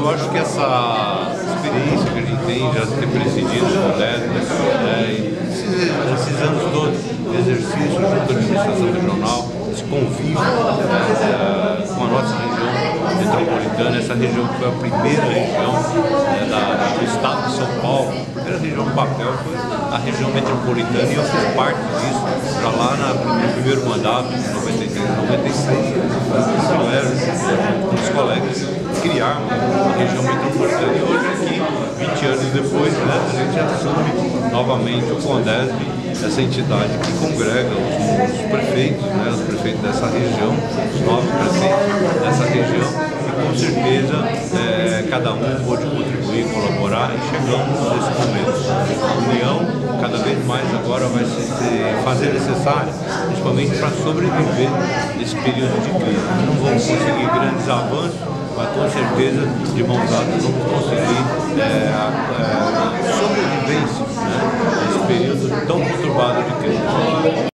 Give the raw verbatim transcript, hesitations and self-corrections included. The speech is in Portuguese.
eu acho que essa experiência que a gente tem já de ter presidido o Condesb, né, esses, esses anos todos de exercício junto à administração regional, esse convívio né, com a nossa região metropolitana, essa região que foi a primeira região né, da, do estado de São Paulo, a primeira região do papel foi a região metropolitana e eu fiz parte disso já lá na, no primeiro mandato, em noventa e três, noventa e seis, então era com os colegas criar uma região metropolitana e hoje aqui, vinte anos depois, né, a gente assume novamente o Condesb, essa entidade que congrega os, os prefeitos, né, os prefeitos dessa região, os nove prefeitos dessa região, e com certeza é, cada um pode contribuir, colaborar e chegamos nesse momento. A união cada vez mais agora vai se, se fazer necessária, principalmente para sobreviver nesse período de crise. Não vamos conseguir grandes avanços, mas com certeza de mãos dadas vamos conseguir é, a, a sobrevivência né, nesse período tão conturbado de crise.